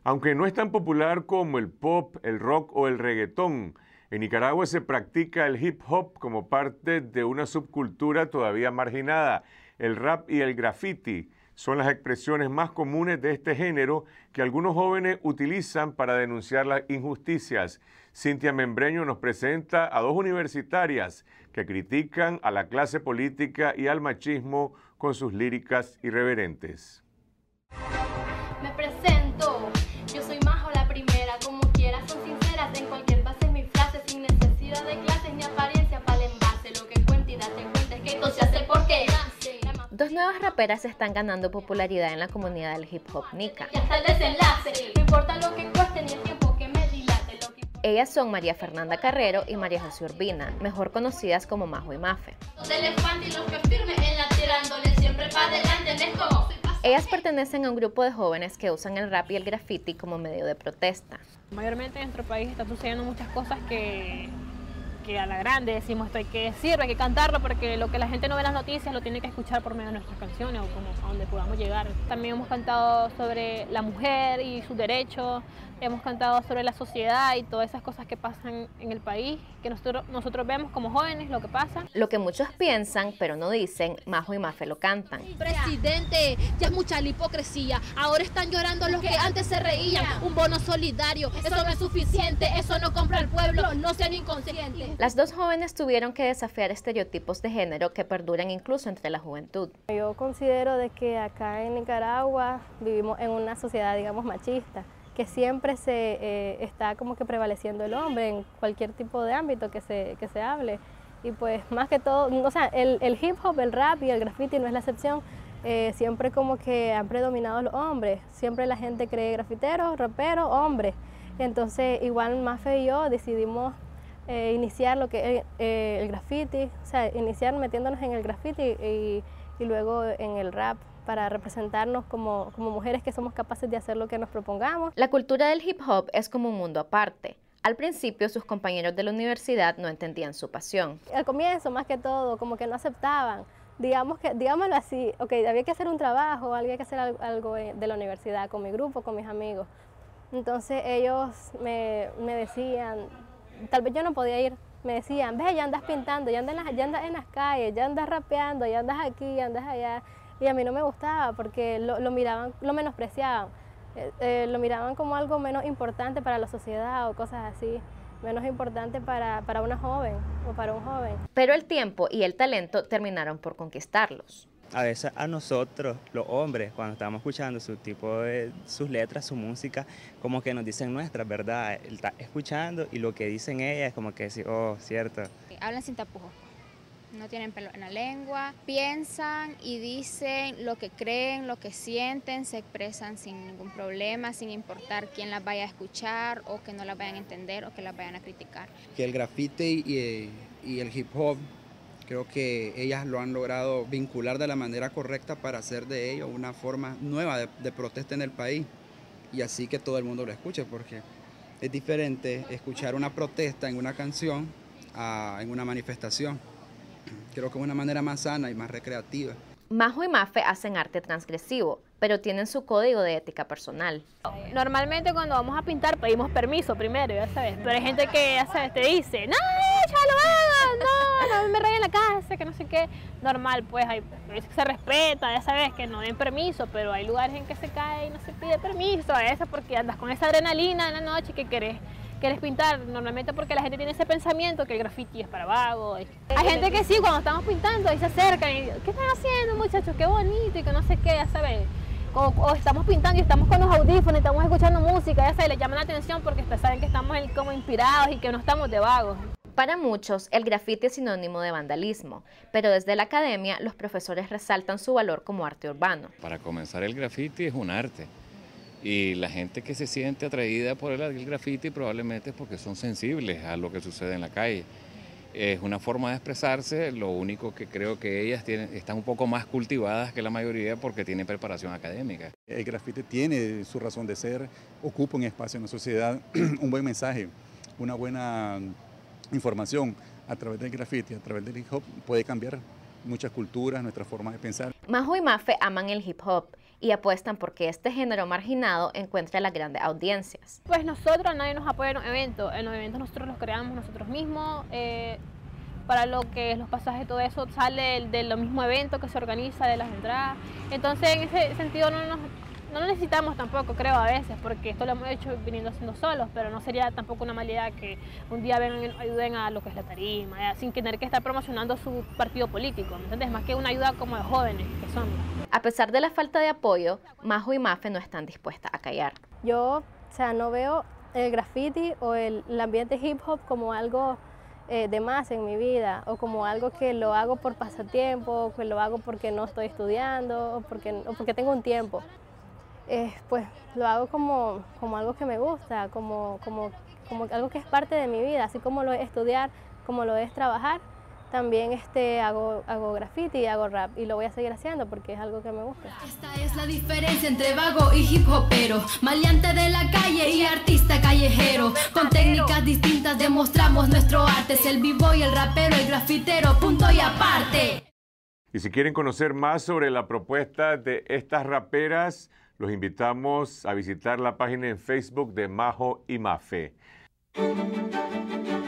Aunque no es tan popular como el pop, el rock o el reggaetón, en Nicaragua se practica el hip hop como parte de una subcultura todavía marginada. El rap y el graffiti son las expresiones más comunes de este género que algunos jóvenes utilizan para denunciar las injusticias. Cintia Membreño nos presenta a dos universitarias que critican a la clase política y al machismo con sus líricas irreverentes. Me presento, yo soy Majo la primera, como quieras son sinceras, en cualquier base mi frase, sin necesidad de clases ni apariencia para el envase, lo que cuenta y date cuenta es que esto se hace porque nace. Dos nuevas raperas están ganando popularidad en la comunidad del hip hop nica. Y hasta el desenlace, no importa lo que cueste ni el tiempo que me dilate. Ellas son María Fernanda Carrero y María José Urbina, mejor conocidas como Majo y Mafe. Ellas pertenecen a un grupo de jóvenes que usan el rap y el graffiti como medio de protesta. Mayormente en nuestro país están sucediendo muchas cosas que a la grande decimos esto hay que decirlo, hay que cantarlo, porque lo que la gente no ve en las noticias lo tiene que escuchar por medio de nuestras canciones o como a donde podamos llegar. También hemos cantado sobre la mujer y sus derechos, hemos cantado sobre la sociedad y todas esas cosas que pasan en el país, que nosotros vemos como jóvenes lo que pasa. Lo que muchos piensan, pero no dicen, Majo y Mafe lo cantan. Presidente, ya es mucha la hipocresía, ahora están llorando los que antes se reían, un bono solidario, eso no es suficiente, eso no compra al pueblo, no sean inconscientes. Las dos jóvenes tuvieron que desafiar estereotipos de género que perduran incluso entre la juventud. Yo considero de que acá en Nicaragua vivimos en una sociedad, digamos, machista, que siempre está como que prevaleciendo el hombre en cualquier tipo de ámbito que se hable. Y pues más que todo, o sea, el hip hop, el rap y el graffiti no es la excepción. Siempre como que han predominado los hombres. Siempre la gente cree grafiteros, raperos, hombres. Entonces igual Mafe y yo decidimos iniciar lo que es el graffiti, o sea, iniciar metiéndonos en el graffiti y luego en el rap, para representarnos como mujeres que somos capaces de hacer lo que nos propongamos. La cultura del hip hop es como un mundo aparte. Al principio, sus compañeros de la universidad no entendían su pasión. Al comienzo, más que todo, como que no aceptaban. Digámoslo así, ok, había que hacer un trabajo, había que hacer algo de la universidad, con mi grupo, con mis amigos. Entonces ellos me decían, tal vez yo no podía ir, me decían, ve, ya andas pintando, ya andas en las calles, ya andas rapeando, ya andas aquí, ya andas allá. Y a mí no me gustaba porque lo miraban, lo menospreciaban, lo miraban como algo menos importante para la sociedad o cosas así, menos importante para una joven o para un joven. Pero el tiempo y el talento terminaron por conquistarlos. A veces a nosotros, los hombres, cuando estamos escuchando sus letras, su música, como que nos dicen nuestras, ¿verdad? Está escuchando y lo que dicen ellas es como que sí, oh, cierto. Hablan sin tapujos. No tienen pelo en la lengua, piensan y dicen lo que creen, lo que sienten, se expresan sin ningún problema, sin importar quién las vaya a escuchar o que no las vayan a entender o que las vayan a criticar. Que el graffiti y el hip hop, creo que ellas lo han logrado vincular de la manera correcta para hacer de ello una forma nueva de protesta en el país y así que todo el mundo lo escuche, porque es diferente escuchar una protesta en una canción en una manifestación. Creo que es una manera más sana y más recreativa. Majo y Mafe hacen arte transgresivo, pero tienen su código de ética personal. Normalmente cuando vamos a pintar pedimos permiso primero, ya sabes, pero hay gente que, ya sabes, te dice, no, ya lo hagas, no me rayen la casa, que no sé qué. Normal, pues se respeta, ya sabes, que no den permiso, pero hay lugares en que se cae y no se pide permiso a eso porque andas con esa adrenalina en la noche que querés pintar, normalmente porque la gente tiene ese pensamiento que el graffiti es para vagos. Hay gente que sí, cuando estamos pintando ahí se acercan y ¿qué están haciendo, muchachos? Qué bonito y que no sé qué, ya sabes. O estamos pintando y estamos con los audífonos y estamos escuchando música, ya sabes, les llama la atención porque saben que estamos como inspirados y que no estamos de vagos. Para muchos, el graffiti es sinónimo de vandalismo, pero desde la academia los profesores resaltan su valor como arte urbano. Para comenzar, el graffiti es un arte. Y la gente que se siente atraída por el graffiti probablemente es porque son sensibles a lo que sucede en la calle. Es una forma de expresarse, lo único que creo que ellas están un poco más cultivadas que la mayoría porque tienen preparación académica. El graffiti tiene su razón de ser, ocupa un espacio en la sociedad, un buen mensaje, una buena información a través del graffiti, a través del hip hop puede cambiar muchas culturas, nuestras formas de pensar. Majo y Mafe aman el hip hop y apuestan porque este género marginado encuentre las grandes audiencias. Pues nosotros, nadie nos apoya en los eventos nosotros los creamos nosotros mismos, para lo que es los pasajes, todo eso sale de lo mismo evento que se organiza, de las entradas. Entonces en ese sentido no lo necesitamos tampoco, creo, a veces, porque esto lo hemos hecho viniendo haciendo solos, pero no sería tampoco una mala idea que un día vengan y ayuden a lo que es la tarima, sin tener que estar promocionando su partido político, ¿me entiendes? Más que una ayuda como de jóvenes que son. A pesar de la falta de apoyo, Majo y Mafe no están dispuestas a callar. Yo, no veo el graffiti o el ambiente hip hop como algo de más en mi vida, o como algo que lo hago por pasatiempo, que lo hago porque no estoy estudiando, o porque tengo un tiempo. Pues lo hago como algo que me gusta, como algo que es parte de mi vida, así como lo es estudiar, como lo es trabajar. También hago graffiti y hago rap, y lo voy a seguir haciendo porque es algo que me gusta. Esta es la diferencia entre vago y hip hopero, maleante de la calle y artista callejero. Con técnicas distintas demostramos nuestro arte, es el b-boy, el rapero, el grafitero, punto y aparte. Y si quieren conocer más sobre la propuesta de estas raperas, los invitamos a visitar la página en Facebook de Majo y Mafe.